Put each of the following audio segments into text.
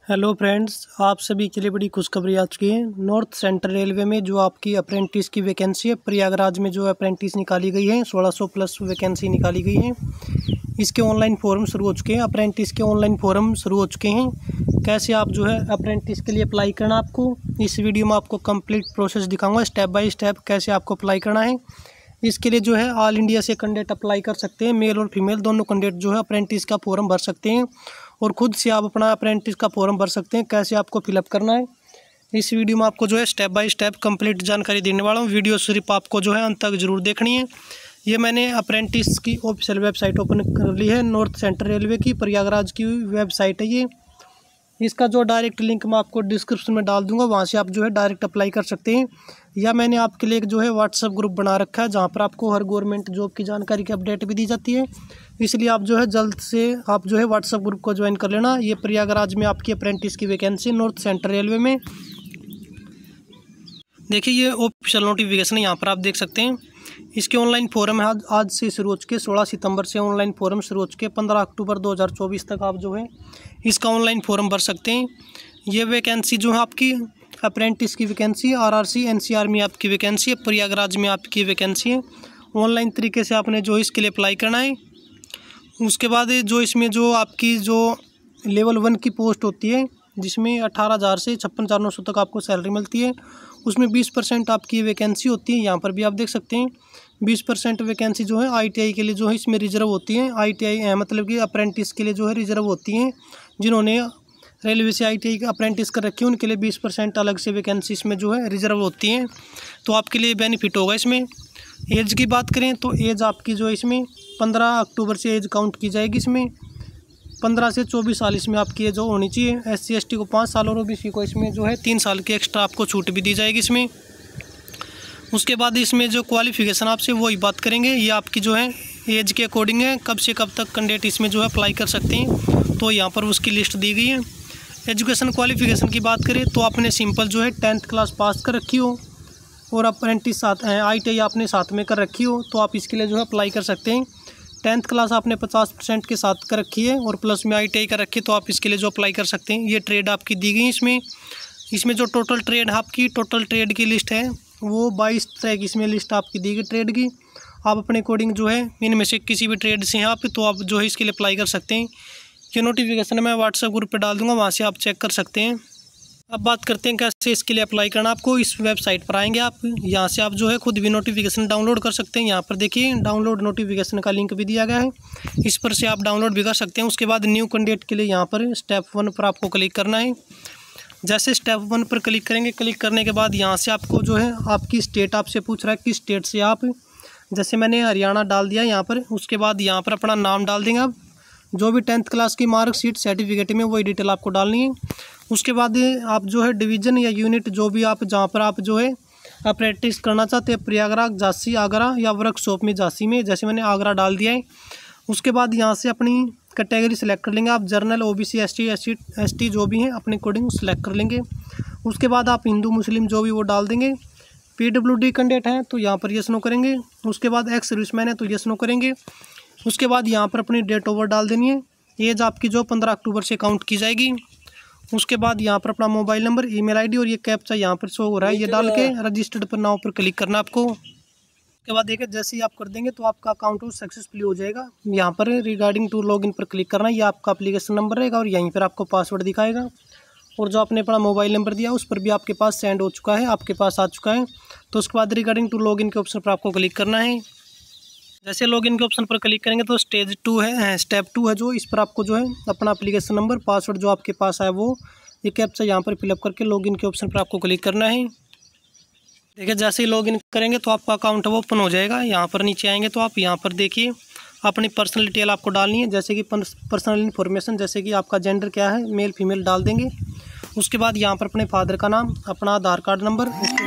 Hello friends, आप सभी के लिए बड़ी खुशखबरी आ चुकी है। नॉर्थ सेंट्रल रेलवे में जो आपकी अप्रेंटिस की वैकेंसी है, प्रयागराज में जो अप्रेंटिस निकाली गई है, 1600 प्लस वैकेंसी निकाली गई है। इसके ऑनलाइन फॉर्म शुरू हो चुके हैं। अप्रेंटिस के ऑनलाइन फॉर्म शुरू हो चुके हैं। कैसे आप जो है अप्रेंटिस के लिए अप्लाई करना, आपको इस वीडियो में आपको कंप्लीट प्रोसेस दिखाऊंगा, स्टेप बाय स्टेप कैसे आपको अप्लाई करना है। इसके लिए जो है ऑल इंडिया से कैंडिडेट अप्लाई कर सकते हैं। मेल और फीमेल दोनों कैंडिडेट जो है अप्रेंटिस का फॉर्म भर सकते हैं और ख़ुद से आप अपना अप्रेंटिस का फॉर्म भर सकते हैं। कैसे आपको फिलअप करना है, इस वीडियो में आपको जो है स्टेप बाय स्टेप कंप्लीट जानकारी देने वाला हूँ। वीडियो सिर्फ आपको जो है अंत तक जरूर देखनी है। ये मैंने अप्रेंटिस की ऑफिशियल वेबसाइट ओपन कर ली है, नॉर्थ सेंट्रल रेलवे की प्रयागराज की वेबसाइट है ये। इसका जो डायरेक्ट लिंक मैं आपको डिस्क्रिप्शन में डाल दूंगा, वहाँ से आप जो है डायरेक्ट अप्लाई कर सकते हैं। या मैंने आपके लिए एक जो है व्हाट्सएप ग्रुप बना रखा है, जहाँ पर आपको हर गवर्नमेंट जॉब की जानकारी की अपडेट भी दी जाती है। इसलिए आप जो है जल्द से आप जो है व्हाट्सएप ग्रुप को ज्वाइन कर लेना। ये प्रयागराज में आपकी अप्रेंटिस की वैकेंसी नॉर्थ सेंट्रल रेलवे में। देखिए, ये ऑफिशियल नोटिफिकेशन है, यहाँ पर आप देख सकते हैं। इसके ऑनलाइन फॉर्म है आज से शुरू हो चुके, 16 सितंबर से ऑनलाइन फॉर्म शुरू हो चुके। 15 अक्टूबर 2024 तक आप जो है इसका ऑनलाइन फॉर्म भर सकते हैं। ये वैकेंसी जो है आपकी अप्रेंटिस की वैकेंसी RRC NCR में आपकी वैकेंसी है, प्रयागराज में आपकी वैकेंसी है। ऑनलाइन तरीके से आपने जो इसके लिए अप्लाई करना है। उसके बाद जो इसमें जो आपकी जो लेवल 1 की पोस्ट होती है, जिसमें 18,000 से 56,900 तक आपको सैलरी मिलती है, उसमें 20% आपकी वैकेंसी होती है। यहाँ पर भी आप देख सकते हैं 20% वैकेंसी जो है ITI के लिए जो है इसमें रिजर्व होती है। ITI मतलब कि अप्रेंटिस के लिए जो है रिजर्व होती हैं। जिन्होंने रेलवे से ITI का अप्रेंटिस कर रखी है, उनके लिए 20% अलग से वैकेंसी इसमें जो है रिजर्व होती हैं। तो आपके लिए बेनिफिट होगा इसमें। एज की बात करें तो एज आपकी जो है इसमें 15 अक्टूबर से एज काउंट की जाएगी। इसमें 15 से 24 साल इसमें आपकी एज होनी चाहिए। SC ST को 5 साल और OBC को इसमें जो है 3 साल की एक्स्ट्रा आपको छूट भी दी जाएगी इसमें। उसके बाद इसमें जो क्वालिफिकेशन आपसे वही बात करेंगे। ये आपकी जो है एज के अकॉर्डिंग है, कब से कब तक कैंडिडेट इसमें जो है अप्लाई कर सकते हैं, तो यहाँ पर उसकी लिस्ट दी गई है। एजुकेशन क्वालिफिकेशन की बात करें तो आपने सिंपल जो है 10th क्लास पास कर रखी हो और अप्रेंटिस साथ ITI आपने साथ में कर रखी हो, तो आप इसके लिए जो है अप्लाई कर सकते हैं। 10th क्लास आपने 50% के साथ कर रखी है और प्लस में ITI कर रखी है, तो आप इसके लिए जो अप्लाई कर सकते हैं। ये ट्रेड आपकी दी गई इसमें जो टोटल ट्रेड की लिस्ट है वो 22 तरह की इसमें लिस्ट आपकी दी गई ट्रेड की। आप अपने अकॉर्डिंग जो है इनमें से किसी भी ट्रेड से हैं आप, तो आप जो है इसके लिए अप्लाई कर सकते हैं। ये नोटिफिकेशन मैं व्हाट्सएप ग्रुप पे डाल दूंगा, वहाँ से आप चेक कर सकते हैं। अब बात करते हैं कैसे इसके लिए अप्लाई करना। आपको इस वेबसाइट पर आएंगे आप, यहाँ से आप जो है खुद भी नोटिफिकेशन डाउनलोड कर सकते हैं। यहाँ पर देखिए डाउनलोड नोटिफिकेशन का लिंक भी दिया गया है, इस पर से आप डाउनलोड भी कर सकते हैं। उसके बाद न्यू कैंडिडेट के लिए यहाँ पर स्टेप 1 पर आपको क्लिक करना है। जैसे स्टेप 1 पर क्लिक करेंगे, क्लिक करने के बाद यहाँ से आपको जो है आपकी स्टेट आपसे पूछ रहा है किस स्टेट से आप, जैसे मैंने हरियाणा डाल दिया यहाँ पर। उसके बाद यहाँ पर अपना नाम डाल देंगे आप, जो भी 10th क्लास की मार्कशीट सर्टिफिकेट में वही डिटेल आपको डालनी है। उसके बाद आप जो है डिवीज़न या यूनिट जो भी आप जहाँ पर आप जो है अप्रेंटिस करना चाहते हैं, प्रयागराज, झांसी, आगरा या वर्कशॉप में झांसी में, जैसे मैंने आगरा डाल दिया है। उसके बाद यहाँ से अपनी कैटेगरी सेलेक्ट कर लेंगे आप, जर्नल, OBC ST जो भी हैं अपने अकॉर्डिंग सेलेक्ट कर लेंगे। उसके बाद आप हिंदू मुस्लिम जो भी वो डाल देंगे। PWD कैंडिडेट हैं तो यहाँ पर यस नो करेंगे। उसके बाद एक्स सर्विसमैन है तो यस नो करेंगे। उसके बाद यहाँ पर अपनी डेट ऑफ बर्थ डाल देनी है। एज आपकी जो 15 अक्टूबर से काउंट की जाएगी। उसके बाद यहाँ पर अपना मोबाइल नंबर, ईमेल ID और ये कैप्चा यहाँ पर शो हो रहा है, ये डाल के रजिस्टर्ड पर नाउ पर क्लिक करना आपको। उसके बाद देखिए जैसे ही आप कर देंगे तो आपका अकाउंट सक्सेसफुली हो जाएगा। यहाँ पर रिगार्डिंग टू लॉगिन पर क्लिक करना, ये आपका एप्लीकेशन नंबर रहेगा और यहीं पर आपको पासवर्ड दिखाएगा। और जो आपने अपना मोबाइल नंबर दिया उस पर भी आपके पास सेंड हो चुका है, आपके पास आ चुका है। तो उसके बाद रिगार्डिंग टू लॉगिन के ऑप्शन पर आपको क्लिक करना है। जैसे लॉगिन के ऑप्शन पर क्लिक करेंगे तो स्टेप 2 है जो, इस पर आपको जो है अपना एप्लीकेशन नंबर, पासवर्ड जो आपके पास है वो, ये कैप्चा यहाँ पर फिलअप करके लॉगिन के ऑप्शन पर आपको क्लिक करना है। देखिए जैसे ही लॉगिन करेंगे तो आपका अकाउंट वो ओपन हो जाएगा। यहाँ पर नीचे आएंगे तो आप यहाँ पर देखिए अपनी पर्सनल डिटेल आपको डालनी है, जैसे कि पर्सनल इन्फॉर्मेशन, जैसे कि आपका जेंडर क्या है, मेल फीमेल डाल देंगे। उसके बाद यहाँ पर अपने फादर का नाम, अपना आधार कार्ड नंबर,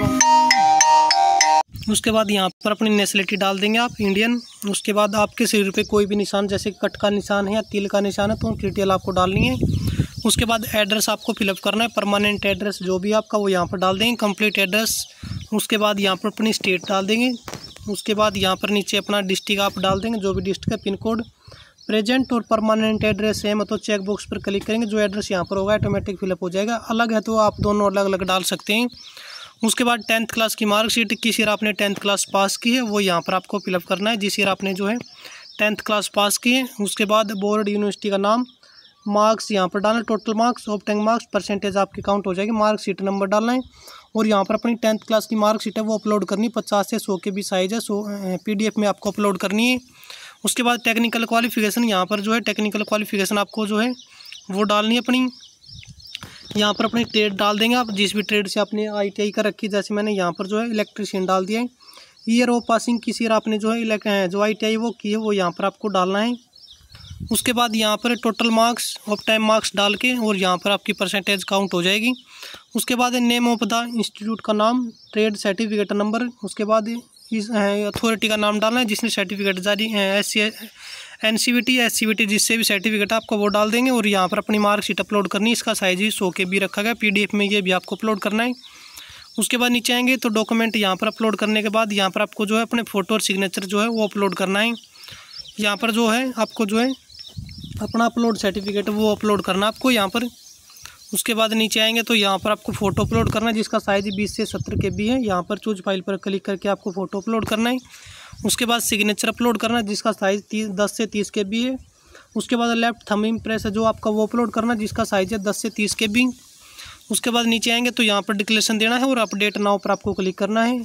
उसके बाद यहाँ पर अपनी नेशनलिटी डाल देंगे आप, इंडियन। उसके बाद आपके शरीर पे कोई भी निशान, जैसे कट का निशान है या तिल का निशान है, तो उनकी डिटेल आपको डालनी है। उसके बाद एड्रेस आपको फिलअप करना है, परमानेंट एड्रेस जो भी आपका वो यहाँ पर डाल देंगे, कंप्लीट एड्रेस। उसके बाद यहाँ पर अपनी स्टेट डाल देंगे। उसके बाद यहाँ पर नीचे अपना डिस्ट्रिक्ट आप डाल देंगे, जो भी डिस्ट्रिक्ट का पिन कोड। प्रेजेंट और परमानेंट एड्रेस सेम है तो चेक बॉक्स पर क्लिक करेंगे, जो एड्रेस यहाँ पर होगा ऑटोमेटिक फिलअप हो जाएगा। अलग है तो आप दोनों अलग अलग डाल सकते हैं। उसके बाद 10th क्लास की मार्कशीट, किस ईयर आपने 10th क्लास पास की है वो यहाँ पर आपको फिलअप करना है, जिस ईयर आपने जो है 10th क्लास पास की है। उसके बाद बोर्ड यूनिवर्सिटी का नाम, मार्क्स यहाँ पर डालना, total marks, obtain marks, percentage आपकी काउंट हो जाएगी, मार्कशीट नंबर डालना है। और यहाँ पर अपनी 10th क्लास की मार्कशीट है वो अपलोड करनी, 50 से 100 के भी साइज़ है, 100 PDF में आपको अपलोड करनी है। उसके बाद टेक्निकल क्वालिफिकेशन, यहाँ पर जो है टेक्निकल क्वालिफिकेशन आपको जो है वो डालनी है अपनी। यहाँ पर अपनी ट्रेड डाल देंगे आप, जिस भी ट्रेड से आपने ITI कर रखी, जैसे मैंने यहाँ पर जो है इलेक्ट्रीशियन डाल दिया है। ईयर ऑफ पासिंग, किस ईयर आपने जो है जो ITI वो की है वो यहाँ पर आपको डालना है। उसके बाद यहाँ पर total marks, obtain marks डाल के और यहाँ पर आपकी परसेंटेज काउंट हो जाएगी। उसके बाद नेम ऑफ द इंस्टीट्यूट का नाम, ट्रेड सर्टिफिकेट नंबर, उसके बाद इस अथॉरिटी का नाम डालना है जिसने सर्टिफिकेट जारी NCVT या SCVT जिससे भी सर्टिफिकेट आपको वो डाल देंगे। और यहाँ पर अपनी मार्कशीट अपलोड करनी है, इसका साइज ही 100 KB रखा गया, PDF में ये भी आपको अपलोड करना है। उसके बाद नीचे आएंगे तो डॉक्यूमेंट यहाँ पर अपलोड करने के बाद यहाँ पर आपको जो है अपने फ़ोटो और सिग्नेचर जो है वो अपलोड करना है। यहाँ पर जो है आपको जो है अपना अपलोड सर्टिफिकेट वो अपलोड करना आपको यहाँ पर। उसके बाद नीचे आएंगे तो यहाँ पर आपको फ़ोटो अपलोड करना है जिसका साइज़ 20 से 70 KB है। यहाँ पर चूज फाइल पर क्लिक करके आपको फ़ोटो अपलोड करना है। उसके बाद सिग्नेचर अपलोड करना है जिसका साइज़ 10 से 30 KB है। उसके बाद लेफ्ट थंब इम्प्रेस है जो आपका वो अपलोड करना है जिसका साइज़ है 10 से 30 KB। उसके बाद नीचे आएंगे तो यहाँ पर डिक्लेरेशन देना है और अपडेट नाउ पर आपको क्लिक करना है।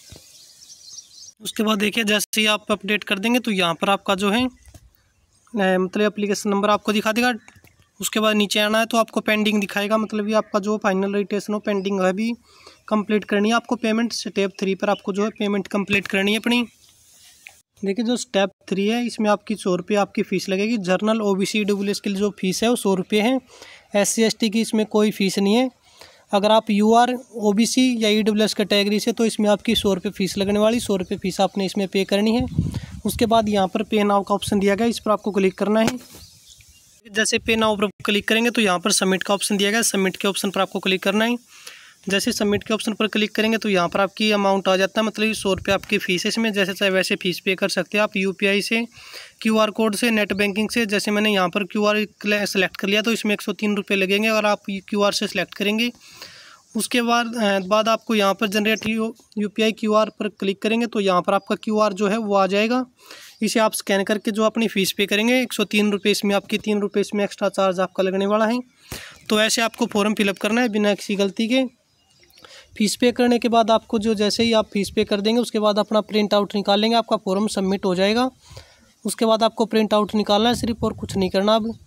उसके बाद देखिए जैसे ही आप अपडेट कर देंगे तो यहाँ पर आपका जो है मतलब एप्लीकेशन नंबर आपको दिखा देगा। उसके बाद नीचे आना है तो आपको पेंडिंग दिखाएगा, मतलब ये आपका जो फाइनल रजिस्ट्रेशन हो पेंडिंग है भी कंप्लीट करनी है आपको। पेमेंट स्टेप 3 पर आपको जो है पेमेंट कंप्लीट करनी है अपनी। देखिए जो स्टेप 3 है इसमें आपकी 100 रुपये आपकी फ़ीस लगेगी। जर्नल OBC EWS के लिए जो फ़ीस है वो 100 रुपये है। SC ST की इसमें कोई फ़ीस नहीं है। अगर आप UR OBC या EWS कैटेगरी से तो इसमें आपकी 100 रुपये फ़ीस लगने वाली, 100 रुपये फ़ीस आपने इसमें पे करनी है। उसके बाद यहाँ पर पे नाउ का ऑप्शन दिया गया, इस पर आपको क्लिक करना है। जैसे पे नाउ पर क्लिक करेंगे तो यहाँ पर सबमिट का ऑप्शन दिया गया, सबमिट के ऑप्शन पर आपको क्लिक करना है। जैसे सबमिट के ऑप्शन पर क्लिक करेंगे तो यहाँ पर आपकी अमाउंट आ जाता है, मतलब 100 रुपये आपकी फ़ीस है। इसमें जैसे चाहे वैसे फ़ीस पे कर सकते हैं आप, UPI से, QR कोड से, नेट बैंकिंग से। जैसे मैंने यहाँ पर QR सेलेक्ट कर लिया तो इसमें 103 रुपये लगेंगे अगर आप QR से सिलेक्ट करेंगे। उसके बाद आपको यहाँ पर जनरेट UPI QR पर क्लिक करेंगे तो यहाँ पर आपका QR जो है वो आ जाएगा। इसे आप स्कैन करके जो अपनी फ़ीस पे करेंगे 103 रुपये, इसमें आपकी 3 रुपये इसमें एक्स्ट्रा चार्ज आपका लगने वाला है। तो ऐसे आपको फॉर्म फिलअप करना है बिना किसी गलती के। फ़ीस पे करने के बाद आपको जो जैसे ही आप फ़ीस पे कर देंगे उसके बाद अपना प्रिंट आउट निकाल लेंगे, आपका फॉर्म सबमिट हो जाएगा। उसके बाद आपको प्रिंट आउट निकालना है सिर्फ, और कुछ नहीं करना अब।